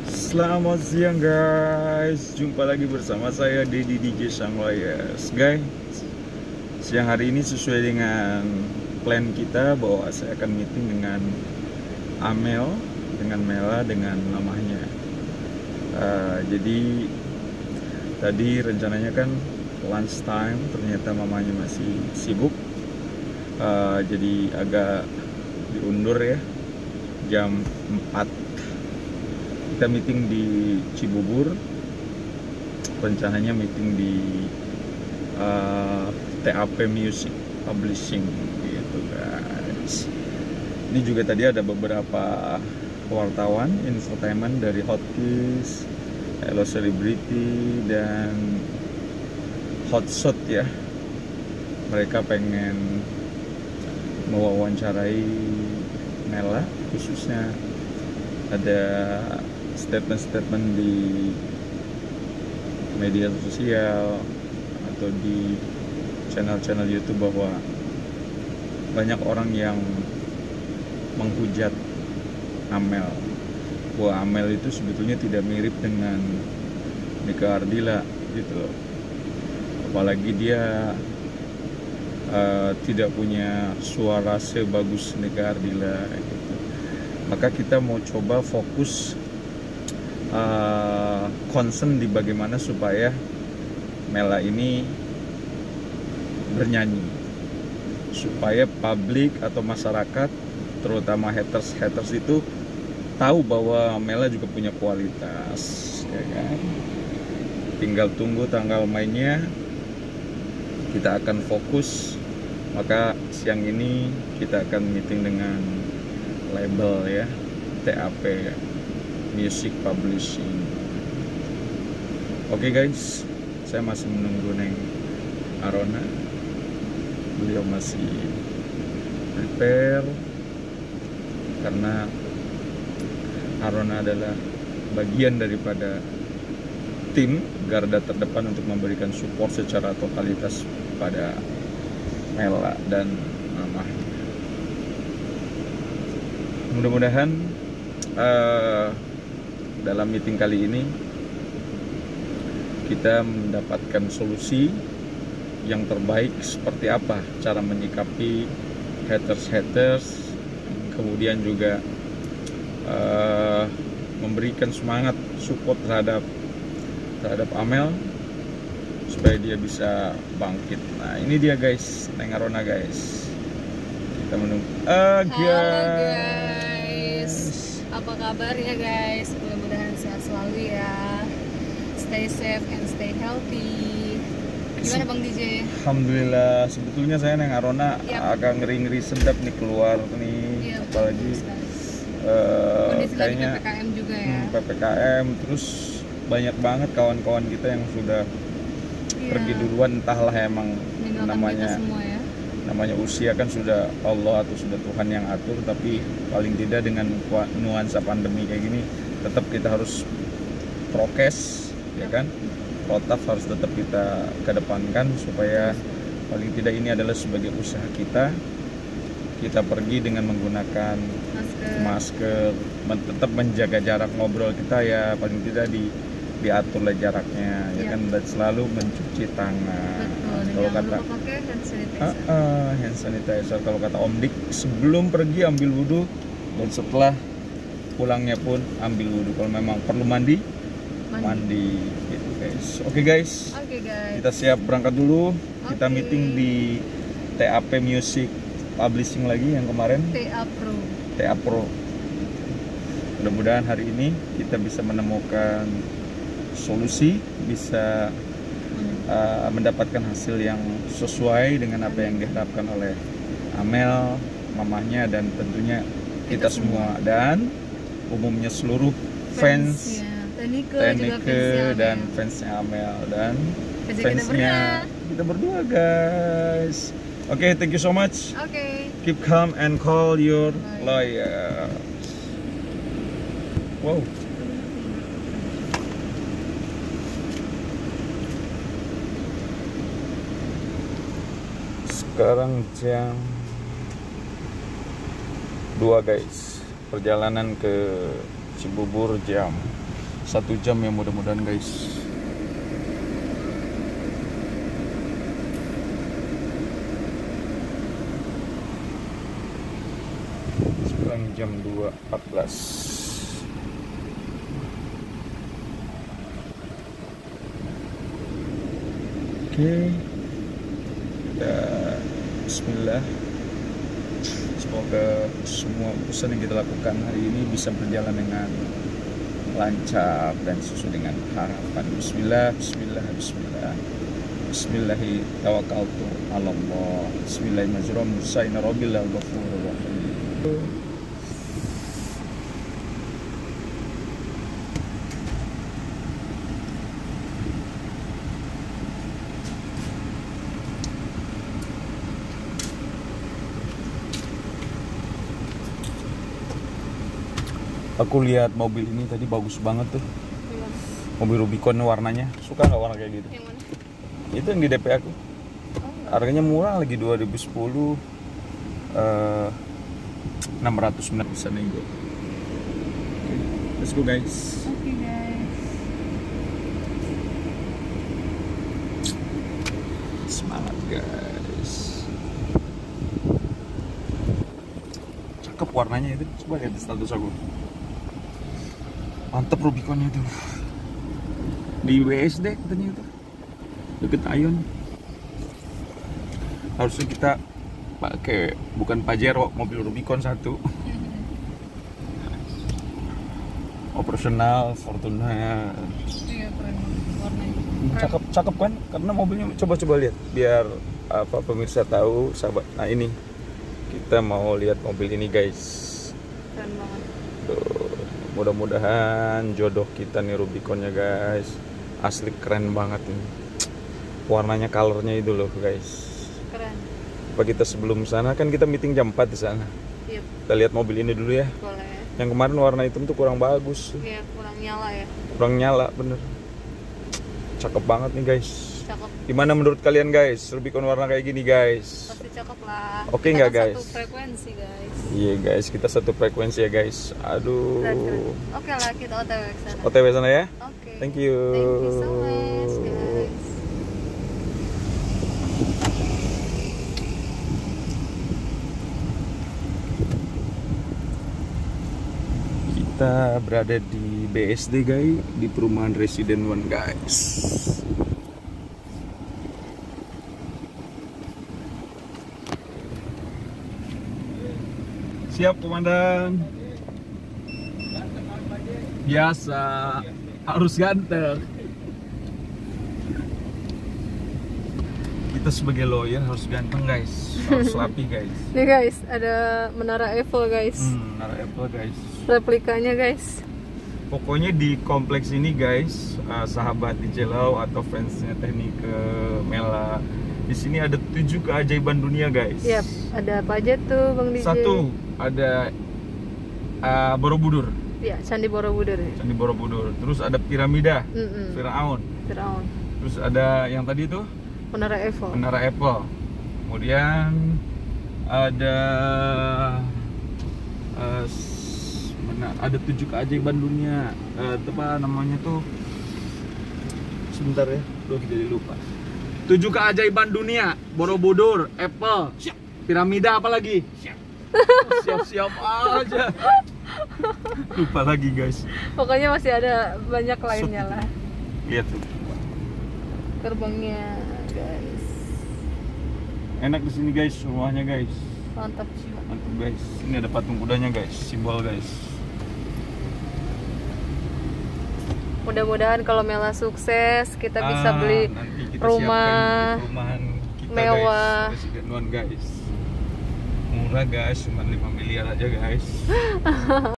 Selamat siang guys, jumpa lagi bersama saya Dedi DJ Sanglayas. Guys, siang hari ini sesuai dengan plan kita bahwa saya akan meeting dengan Amel, dengan Mela, dengan mamahnya. Jadi tadi rencananya kan lunch time, ternyata mamanya masih sibuk. Jadi agak diundur ya, jam 4 kita meeting di Cibubur. Rencananya meeting di TAP Music Publishing gitu guys. Ini juga tadi ada beberapa wartawan infotainment dari Hotkeys, Hello Celebrity, dan Hotshot ya. Mereka pengen mewawancarai Mela, khususnya ada statement-statement di media sosial atau di channel-channel YouTube bahwa banyak orang yang menghujat Amel, bahwa Amel itu sebetulnya tidak mirip dengan Nika Ardila gitu loh. Apalagi dia tidak punya suara sebagus Nika Ardila gitu. Maka kita mau coba fokus concern di bagaimana supaya Mela ini bernyanyi, supaya publik atau masyarakat, terutama haters itu tahu bahwa Mela juga punya kualitas, ya kan? Tinggal tunggu tanggal mainnya, kita akan fokus. Maka siang ini kita akan meeting dengan label ya, TAP Music Publishing. Oke guys, saya masih menunggu Neng Arona. Beliau masih prepare karena Arona adalah bagian daripada tim garda terdepan untuk memberikan support secara totalitas pada Mela dan mamahnya. Mudah-mudahan dalam meeting kali ini kita mendapatkan solusi yang terbaik, seperti apa cara menyikapi haters, kemudian juga memberikan semangat support terhadap Amel supaya dia bisa bangkit. Nah ini dia guys, Neng Arona guys, kita menunggu. Halo guys, apa kabarnya guys? Mudah-mudahan sehat selalu ya. Stay safe and stay healthy. Gimana Bang DJ? Alhamdulillah, sebetulnya saya Neng Arona agak ngeri-ngeri sedap nih keluar nih, apalagi kayaknya PPKM juga ya. PPKM, terus banyak banget kawan-kawan kita yang sudah pergi duluan, entahlah emang namanya usia kan sudah Allah atau sudah Tuhan yang atur, tapi paling tidak dengan nuansa pandemi kayak gini tetap kita harus prokes ya kan, protap harus tetap kita kedepankan supaya paling tidak ini adalah sebagai usaha kita pergi dengan menggunakan masker, tetap menjaga jarak ngobrol kita ya, paling tidak diaturlah jaraknya ya kan, dan selalu mencuci tangan. Kalau kata hand sanitizer, kalau kata Om Dik, sebelum pergi ambil wudhu dan setelah pulangnya pun ambil wudhu. Kalau memang perlu mandi gitu guys. Oke guys, kita siap berangkat dulu. Kita meeting di TAP Music Publishing lagi yang kemarin, TA Pro. Mudah-mudahan hari ini kita bisa menemukan solusi, bisa mendapatkan hasil yang sesuai dengan apa yang diharapkan oleh Amel, mamahnya, dan tentunya kita semua, dan umumnya seluruh fans Tenike dan fansnya Amel dan fansnya kita berdua guys. Oke, thank you so much. Keep calm and call your lawyer. Wow. Sekarang jam 2 guys. Perjalanan ke Cibubur jam 1 jam ya mudah-mudahan guys. Sekarang jam 2.14. Oke, kita bismillah. Semoga semua urusan yang kita lakukan hari ini bisa berjalan dengan lancar dan sesuai dengan harapan. Bismillah, bismillah, bismillah. Bismillahi tawakkaltu 'ala Allah. Bismillahirrahmanirrahim. Sayna rabbil ghafurur rahim. Aku lihat mobil ini tadi bagus banget tuh. Gimana? Mobil Rubicon warnanya. Suka nggak warna kayak gitu? Yang mana? Itu yang di DP aku. Harganya murah lagi 2010. 600 bisa nego. Let's go guys. Oke guys. Semangat guys. Cakep warnanya itu. Coba lihat status aku. Mantep Rubiconnya itu. Di WSD katanya itu. Deket Ion. Harusnya kita pakai bukan Pajero, mobil Rubicon 1. Operasional, Fortuna. Iya keren warnanya. Cakep kan? Karena mobilnya coba lihat biar apa pemirsa tahu sahabat. Nah ini kita mau lihat mobil ini guys. Keren banget. Tuh, mudah-mudahan jodoh kita nih Rubiconnya guys. Asli keren banget ini. Warnanya, colornya itu loh guys. Keren. Apa kita sebelum sana kan kita meeting jam 4 di sana. Yep. Kita lihat mobil ini dulu ya. Boleh. Yang kemarin warna hitam tuh kurang bagus. Iya kurang nyala ya. Kurang nyala bener. Cakep banget nih guys. Cakep. Gimana menurut kalian guys? Rubicon warna kayak gini guys. Pasti cakep lah. Oke Kita nggak, kan guys? Satu frekuensi guys. Iya guys, kita satu frekuensi ya guys. Aduh. Keren. Oke lah kita OTW ke sana. OTW sana ya. Oke. Thank you. Thank you so much guys. Kita berada di BSD guys, di perumahan Resident One guys. Siap komandan. Biasa, harus ganteng. Kita sebagai lawyer harus ganteng guys, harus rapi guys. Nih guys, ada menara Eiffel guys. Menara Apple guys. Replikanya guys. Pokoknya di kompleks ini guys, sahabat DJ Lau atau fansnya Teknik Mela, di sini ada 7 keajaiban dunia guys. Yap, ada apa aja tuh Bang DJ? 1 ada Borobudur, Ya, Candi Borobudur ya. Candi Borobudur. Terus ada piramida Firaun. Firaun. Terus ada yang tadi tuh Menara Eiffel. Menara Apple. Kemudian ada ada 7 keajaiban dunia. Apa namanya tuh? Sebentar ya, jadi lupa. 7 keajaiban dunia: Borobudur, Apple, piramida, apa lagi? Siap-siap aja. Lupa lagi guys. Pokoknya masih ada banyak lainnya lah. Lihat tuh. Gerbangnya guys. Enak di sini guys, rumahnya guys. Mantap sih. Mantap guys. Ini ada patung kudanya guys, simbol guys. Mudah-mudahan kalau Mela sukses kita bisa beli nanti kita rumah siapkan perumahan kita mewah. guys, Resident One guys. Murah guys, cuma 5 miliar aja guys.